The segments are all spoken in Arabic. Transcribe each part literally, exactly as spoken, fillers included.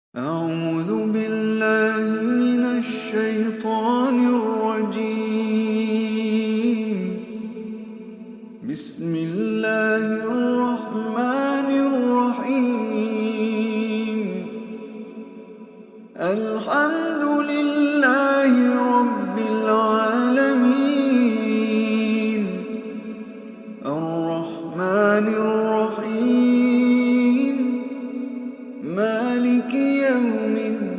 أعوذ بالله من الشيطان الرجيم. بسم الله الرحمن الرحيم. الحمد لله رب العالمين، الرحمن الرحيم، مالك يوم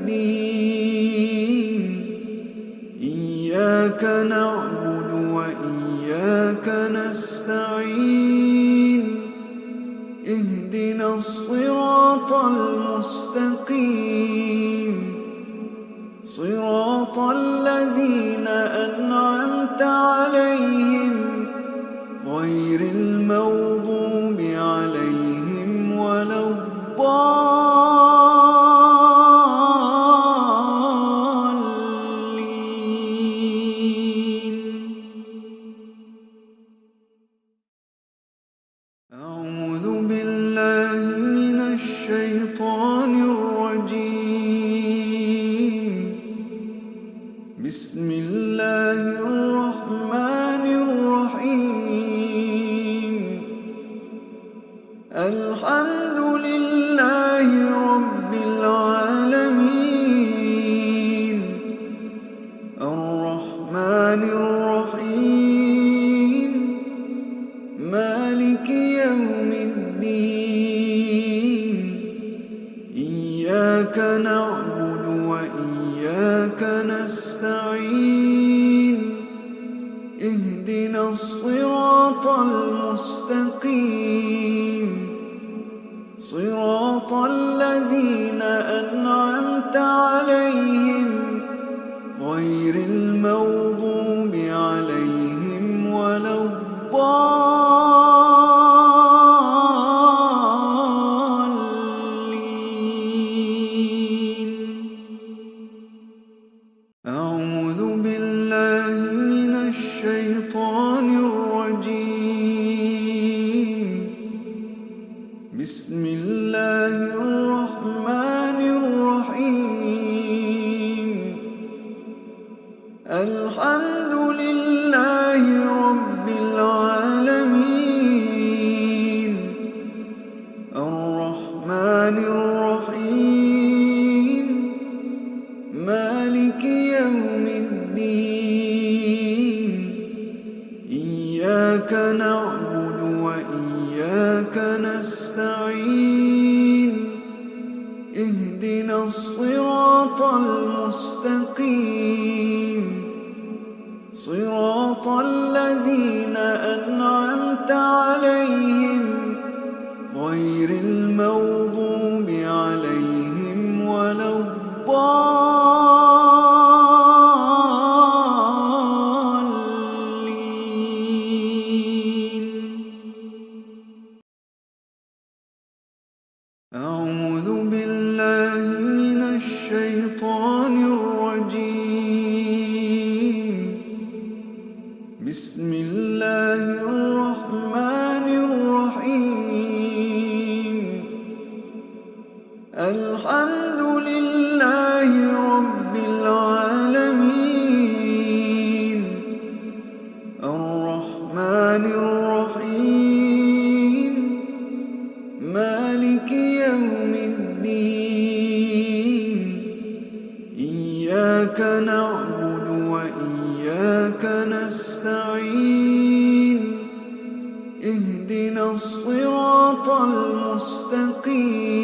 الدين. إياك نعبد وإياك نستعين. اهدنا الصراط المستقيم، صراط الذين أنعمت عليهم غير المغضوب عليهم ولا الضالين. أعوذ بالله من الشيطان الرجيم. بسم الله الرحمن الرحيم. الحمد لله رب العالمين، الرحمن الرحيم، مالك يوم الدين. إياك نعبد وإياك نستعين. اهدنا الصراط المستقيم، صراط الذين أنعمت عليهم غير المغضوب عليهم ولا الضالين. أعوذ بالله من الشيطان الرجيم. بسم الله الرحمن الرحيم. الحمد لله رب العالمين، الرحمن الرحيم، مالك يوم الدين. إياك نعبد وإياك نستعين. اهدنا الصراط المستقيم، صراط الذين أنعمت عليهم غير المغضوب عليهم ولا الضالين. أعوذ بالله من الشيطان الرجيم. بسم الله الرحمن الرحيم. الحمد لله رب العالمين، الرحمن الرحيم، مالك يوم الدين. إياك نعبد وإياك نستعين. اهدنا الصراط المستقيم،